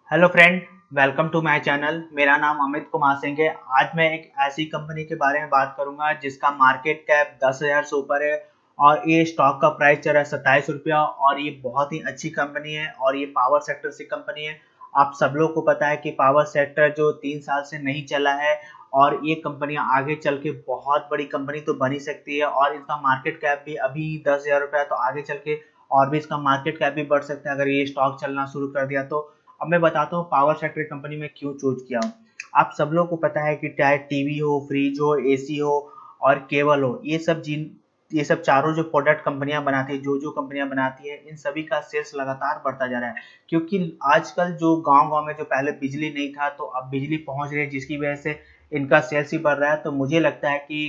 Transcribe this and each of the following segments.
Hello friend, welcome to my channel. मेरा नाम अमित कुमार सिंह है। आज मैं एक ऐसी कंपनी के बारे में बात करूंगा जिसका मार्केट कैप 10,000 से ऊपर है और ये स्टॉक का प्राइस चल रहा है 27 रुपया और ये बहुत ही अच्छी कंपनी है और ये पावर सेक्टर से कंपनी है। आप सब लोग को पता है कि पावर सेक्टर जो 3 साल से नहीं चला है और ये कंपनियां आगे चल के बहुत बड़ी कंपनी तो बन ही सकती है और इसका मार्केट कैप भी अभी 10,000 रुपया, तो आगे चल के और भी इसका मार्केट कैप भी बढ़ सकता है अगर ये स्टॉक चलना शुरू कर दिया तो। अब मैं बताता हूँ पावर सेक्टर कंपनी में क्यों चूज किया हूँ। आप सब लोग को पता है कि चाहे टीवी हो, फ्रिज हो, एसी हो और केबल हो, ये सब चारों जो प्रोडक्ट कंपनियां बनाती है, जो कंपनियां बनाती है, इन सभी का सेल्स लगातार बढ़ता जा रहा है। क्योंकि आजकल जो गांव-गांव में जो पहले बिजली नहीं था तो अब बिजली पहुंच रही है, जिसकी वजह से इनका सेल्स ही बढ़ रहा है। तो मुझे लगता है कि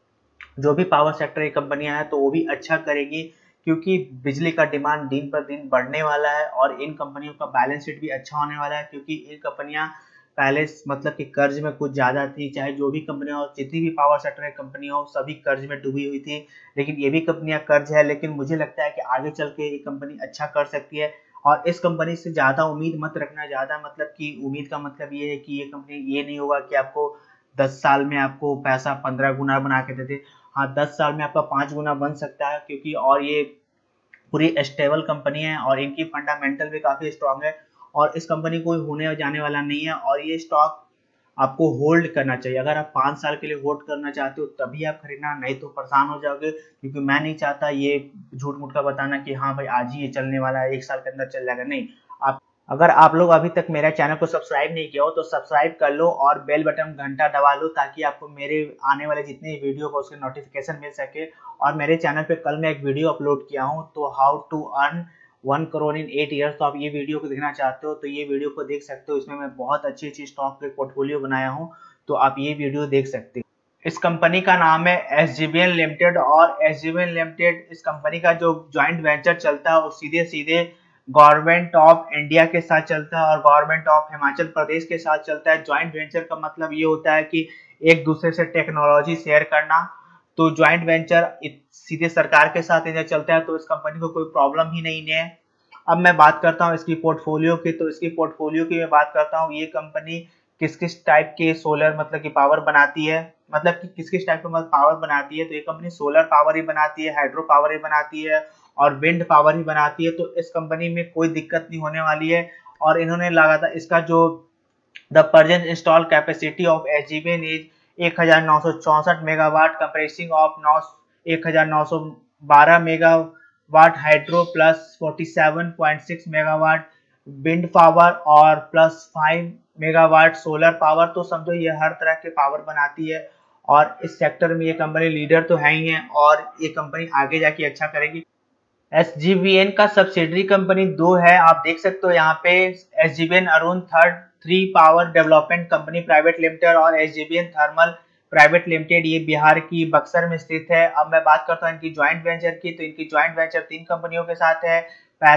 जो भी पावर सेक्टर की कंपनियां हैं तो वो भी अच्छा करेगी, क्योंकि बिजली का डिमांड दिन पर दिन बढ़ने वाला है और इन कंपनियों का बैलेंस शीट भी अच्छा होने वाला है। क्योंकि ये कंपनियां पहले मतलब कि कर्ज में कुछ ज्यादा थी, चाहे जो भी कंपनियां हो, जितनी भी पावर सेक्टर की कंपनियां हो, सभी कर्ज में डूबी हुई थी। लेकिन ये भी कंपनियां कर्ज है, लेकिन मुझे लगता है कि आगे चल के ये कंपनी अच्छा कर सकती है। और इस कंपनी से ज्यादा उम्मीद मत रखना। ज्यादा मतलब कि उम्मीद का मतलब ये है कि ये कंपनी, ये नहीं होगा कि आपको 10 साल में आपको पैसा 15 गुना बना के देते। हाँ, 10 साल में आपका 5 गुना बन सकता है, क्योंकि और ये पूरी स्टेबल कंपनी है और इनकी फंडामेंटल भी काफी स्ट्रांग है और इस कंपनी को होने जाने वाला नहीं है। और ये स्टॉक आपको होल्ड करना चाहिए। अगर आप 5 साल के लिए होल्ड करना चाहते हो तभी आप खरीदना, नहीं तो परेशान हो जाओगे। क्योंकि मैं नहीं चाहता ये झूठ मूठ का बताना कि हाँ भाई आज ही ये चलने वाला है, 1 साल के अंदर चल जाएगा। नहीं, आप अगर आप लोग अभी तक मेरा चैनल को सब्सक्राइब नहीं किया हो तो सब्सक्राइब कर लो और बेल बटन घंटा दबा लो, ताकि आपको मेरे आने वाले जितने वीडियो को उसके नोटिफिकेशन मिल सके। और मेरे चैनल पे कल मैं एक वीडियो अपलोड किया हूँ, तो how to earn 1 crore in 8 years. तो आप ये वीडियो को देखना चाहते हो तो ये वीडियो को देख सकते हो। इसमें मैं बहुत अच्छी अच्छी स्टॉक के पोर्टफोलियो बनाया हूँ, तो आप ये वीडियो देख सकते हो। इस कंपनी का नाम है SJVN लिमिटेड और SJVN लिमिटेड इस कंपनी का जो जॉइंट वेंचर चलता है वो सीधे सीधे गवर्नमेंट ऑफ इंडिया के साथ चलता है और गवर्नमेंट ऑफ हिमाचल प्रदेश के साथ चलता है। जॉइंट वेंचर का मतलब ये होता है कि एक दूसरे से टेक्नोलॉजी शेयर करना। तो जॉइंट वेंचर सीधे सरकार के साथ इधर चलता है, तो इस कंपनी को कोई प्रॉब्लम ही नहीं है। अब मैं बात करता हूँ इसकी पोर्टफोलियो की, तो इसकी पोर्टफोलियो की मैं बात करता हूँ। ये कंपनी किस किस टाइप के सोलर मतलब की पावर बनाती है, मतलब कि किस किस टाइप का मतलब पावर बनाती है। तो ये कंपनी सोलर पावर ही बनाती है, हाइड्रो पावर ही बनाती है और विंड पावर ही बनाती है। तो इस कंपनी में कोई दिक्कत नहीं होने वाली है। और इन्होंने लगातार इसका जो the present install capacity of SJVN is 1964 megawatt, compressing of 1912 megawatt hydro plus 47.6 megawatt wind power और प्लस 5 मेगावाट सोलर पावर। तो समझो ये हर तरह के पावर बनाती है और इस सेक्टर में ये कंपनी लीडर तो है ही है और ये कंपनी आगे जाके अच्छा करेगी। SJVN का सब्सिडरी कंपनी 2 है, आप देख सकते हो यहाँ पे। SJVN Arun three power development company private limited और SJVN थर्मल प्राइवेट लिमिटेड, ये बिहार की बक्सर में स्थित है। अब मैं बात करता हूँ इनकी ज्वाइंट वेंचर की, तो इनकी ज्वाइंट वेंचर 3 कंपनियों के साथ है।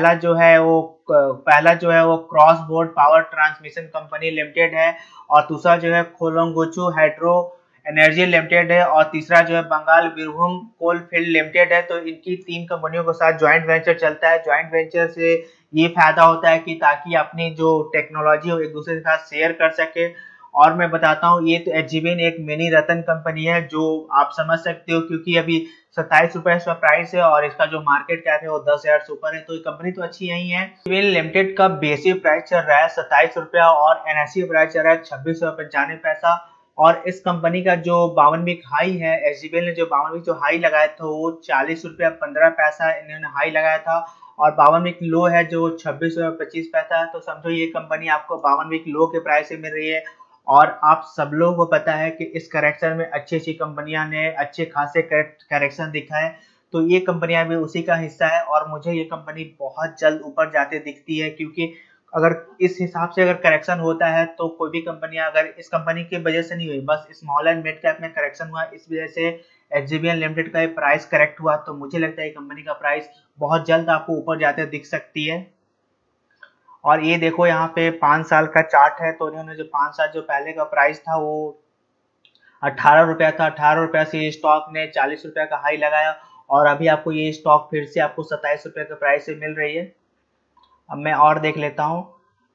पहला जो है वो cross board power transmission company limited है और दूसरा जो है खोलंगोचू हाइड्रो एनर्जी लिमिटेड है और तीसरा जो है Bengal Birbhum coal field limited है। तो इनकी 3 कंपनियों के साथ ज्वाइंट वेंचर चलता है। ज्वाइंट वेंचर से ये फायदा होता है कि ताकि अपनी जो टेक्नोलॉजी हो एक दूसरे के साथ शेयर कर सके। और मैं बताता हूँ, ये तो SJVN एक मिनी रतन कंपनी है, जो आप समझ सकते हो, क्योंकि अभी 27 रुपए इसका प्राइस है और इसका जो मार्केट कैप है वो 10,000 से ऊपर है। तो ये कंपनी तो अच्छी यही है। SJVN लिमिटेड का बेसिक प्राइस चल रहा है 27 रुपया और NSE प्राइस चल रहा है 26.95 और इस कंपनी का जो 52 वीक हाई है, SJVN ने जो 52 वीक जो हाई लगाया था वो 40.15 इन्होंने हाई लगाया था और 52 वीक लो है जो 26.25 है। तो समझो ये कंपनी आपको 52 वीक लो के प्राइस से मिल रही है। और आप सब लोगों को पता है कि इस करेक्शन में अच्छी अच्छी कंपनियां ने अच्छे खासे करेक्शन दिखाए, तो ये कंपनियां भी उसी का हिस्सा है और मुझे ये कंपनी बहुत जल्द ऊपर जाते दिखती है। क्योंकि अगर इस हिसाब से अगर करेक्शन होता है तो कोई भी कंपनियां, अगर इस कंपनी की वजह से नहीं हुई, बस स्मॉल एंड मिड कैप में करेक्शन हुआ, इस वजह से SJVN लिमिटेड का प्राइस करेक्ट हुआ, तो मुझे लगता है कंपनी का प्राइस बहुत जल्द आपको ऊपर जाते दिख सकती है। और ये देखो यहाँ पे 5 साल का चार्ट है, तो इन्होंने जो 5 साल जो पहले का प्राइस था वो 18 रुपया था। 18 रुपया से ये स्टॉक ने 40 रुपया का हाई लगाया और अभी आपको ये स्टॉक फिर से आपको 27 रुपये के प्राइस से मिल रही है। अब मैं और देख लेता हूँ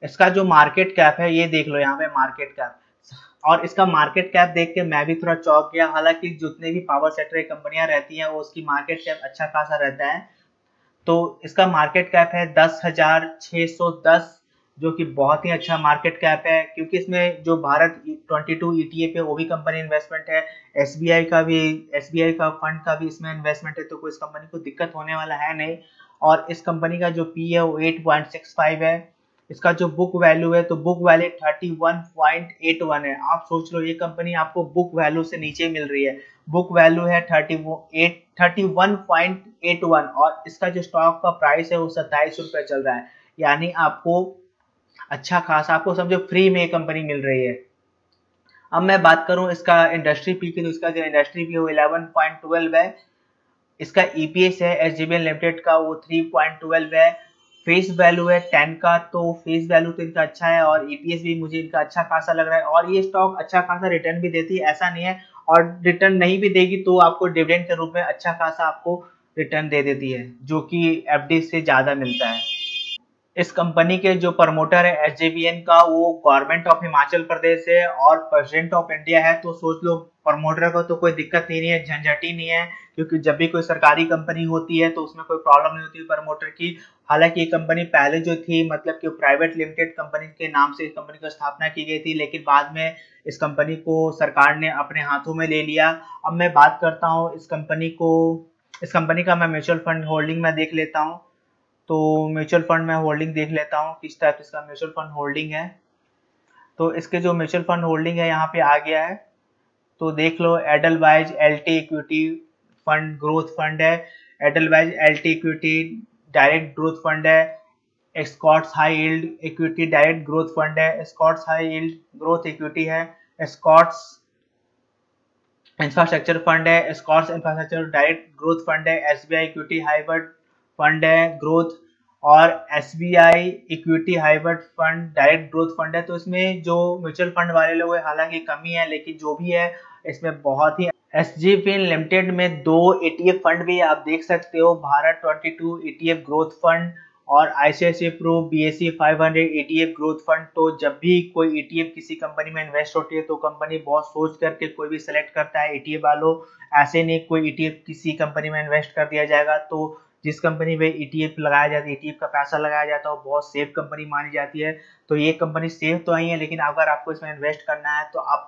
इसका जो मार्केट कैप है ये देख लो यहाँ पे मार्केट कैप, और इसका मार्केट कैप देख के मैं भी थोड़ा चौंक गया। हालांकि जितने भी पावर सेक्टर की कंपनियां रहती हैं वो उसकी मार्केट कैप अच्छा खासा रहता है। तो इसका मार्केट कैप है 10,610, जो कि बहुत ही अच्छा मार्केट कैप है, क्योंकि इसमें जो भारत 22 ETF है वो भी कंपनी इन्वेस्टमेंट है, एसबीआई का फंड का भी इसमें इन्वेस्टमेंट है, तो कोई इस कंपनी को दिक्कत होने वाला है नहीं। और इस कंपनी का जो पी है वो 8.65 है। इसका जो बुक वैल्यू है तो बुक वैल्यू 31.81 है। आप सोच लो ये कंपनी आपको बुक वैल्यू से नीचे मिल रही है। बुक वैल्यू है 31.81 और इसका जो स्टॉक का प्राइस है वो 27 रुपए चल रहा है। यानी आपको अच्छा खासा, आपको समझो फ्री में कंपनी मिल रही है। अब मैं बात करूं इसका इंडस्ट्री पी की, तो इसका जो इंडस्ट्री पी वो 11.12 है। इसका ईपीएस है एसजेवीएन लिमिटेड का वो 3.12 है। फेस वैल्यू है 10 का, तो फेस वैल्यू तो इनका अच्छा है और ईपीएस भी मुझे इनका अच्छा खासा लग रहा है। और ये स्टॉक अच्छा खासा रिटर्न भी देती है, ऐसा नहीं है, और रिटर्न नहीं भी देगी तो आपको डिविडेंड के रूप में अच्छा खासा आपको रिटर्न दे देती है, जो कि एफडी से ज्यादा मिलता है। इस कंपनी के जो प्रमोटर है एसजेवीएन का वो गवर्नमेंट ऑफ हिमाचल प्रदेश है और प्रेसिडेंट ऑफ इंडिया है। तो सोच लो प्रमोटर को तो कोई दिक्कत नहीं है, झंझट ही नहीं है, क्योंकि जब भी कोई सरकारी कंपनी होती है तो उसमें कोई प्रॉब्लम नहीं होती है प्रमोटर की। हालांकि ये कंपनी पहले जो थी, मतलब कि प्राइवेट लिमिटेड कंपनी के नाम से इस कंपनी की स्थापना की गई थी, लेकिन बाद में इस कंपनी को सरकार ने अपने हाथों में ले लिया। अब मैं बात करता हूँ इस कंपनी का मैं म्यूचुअल फंड होल्डिंग में देख लेता हूँ। तो म्यूचुअल फंड में होल्डिंग देख लेता हूँ किस टाइप इसका म्यूचुअल फंड होल्डिंग है। तो इसके जो म्यूचुअल फंड होल्डिंग है यहाँ पे आ गया है, तो देख लो Edelweiss LT equity fund growth fund है, Edelweiss LT equity direct growth fund है, Scotts high yield equity direct growth fund है, Scotts high yield growth equity है, स्कॉट्स इंफ्रास्ट्रक्चर फंड है, Scotts infrastructure direct growth fund है, SBI equity hybrid fund है growth, और SBI equity hybrid fund direct growth fund है। तो इसमें जो म्यूचुअल फंड वाले लोग हैं हालांकि कमी है, लेकिन जो भी है इसमें बहुत ही। एसजेवीएन लिमिटेड में 2 ETF फंड भी आप देख सकते हो, भारत 22 ETF ग्रोथ फंड और ICICI pro BSE 500 ETF growth fund. तो जब भी कोई ETF किसी कंपनी में इन्वेस्ट होती है तो कंपनी बहुत सोच करके कोई भी सिलेक्ट करता है ETF वालों। ऐसे नहीं कोई ETF किसी कंपनी में इन्वेस्ट कर दिया जाएगा। तो जिस कंपनी में ETF लगाया जाता है, ETF का पैसा लगाया जाता है, वो बहुत सेफ कंपनी मानी जाती है। तो ये कंपनी सेफ तो आई है, लेकिन अगर आपको इसमें इन्वेस्ट करना है तो आप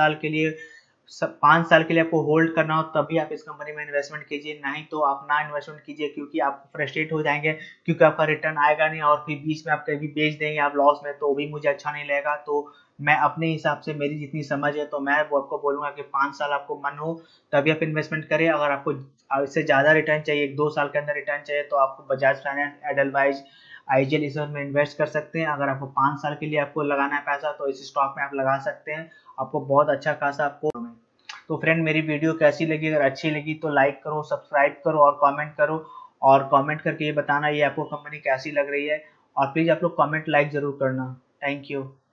5 साल के लिए आपको होल्ड करना हो तभी आप इस कंपनी में इन्वेस्टमेंट कीजिए, नहीं तो आप ना इन्वेस्टमेंट कीजिए, क्योंकि आप फ्रस्ट्रेट हो जाएंगे, क्योंकि आपका रिटर्न आएगा नहीं और फिर बीच में आप कभी बेच देंगे आप लॉस में, तो भी मुझे अच्छा नहीं लगेगा। तो मैं अपने हिसाब से, मेरी जितनी समझ है, तो मैं वो आपको बोलूंगा कि 5 साल आपको मन हो तभी आप इन्वेस्टमेंट करें। अगर आपको इससे ज्यादा रिटर्न चाहिए, 1-2 साल के अंदर रिटर्न चाहिए, तो आपको बजाज फाइनेंस, एडलवाइज, आईजीएल इस में इन्वेस्ट कर सकते हैं। अगर आपको 5 साल के लिए आपको लगाना है पैसा तो इस स्टॉक में आप लगा सकते हैं, आपको बहुत अच्छा खासा आपको। तो फ्रेंड मेरी वीडियो कैसी लगी? अगर अच्छी लगी तो लाइक करो, सब्सक्राइब करो और कमेंट करो, और कमेंट करके ये बताना ये आपको कंपनी कैसी लग रही है, और प्लीज आप लोग कमेंट लाइक जरूर करना। Thank you.